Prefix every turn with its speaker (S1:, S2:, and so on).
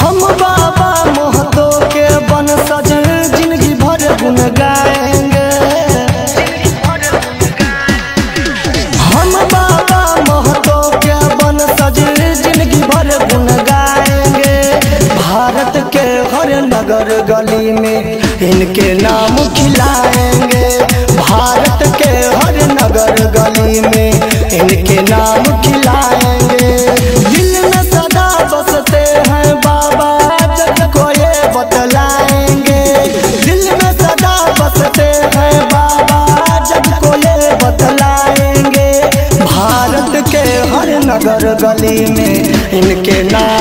S1: हम बाबा महतो के वंशज जिंदगी भर गुन गाएंगे। हम बाबा महतो के वंशज जिंदगी भर गुन गाएंगे। भारत के हर नगर गली में इनके नाम खिलाएंगे। भारत के हर नगर गली में इनके नाम खिलाएंगे। दिल में सदा बसते हैं बाबा, जग को ये बतलाएंगे। दिल में सदा बसते हैं बाबा, जग को ये बतलाएंगे। भारत के हर नगर गली में इनके नाम